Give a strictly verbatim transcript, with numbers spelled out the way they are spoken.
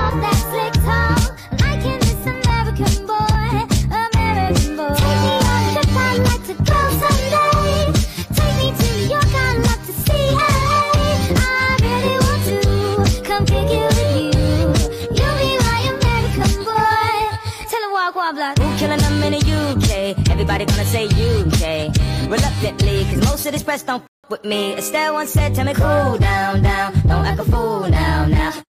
off that slick tone, liking this American boy, American boy. Take me on a trip, I'd like to go someday. Take me to New York, I'd love to see L A. I really want to come kick it with you. You'll be my American boy. Tell her walk, walk, block. Who killing them in the U K? Everybody gonna say U K. Reluctantly, cause most of this press don't f with me. Estelle once said, tell me cool down, down. Don't act a fool now, now.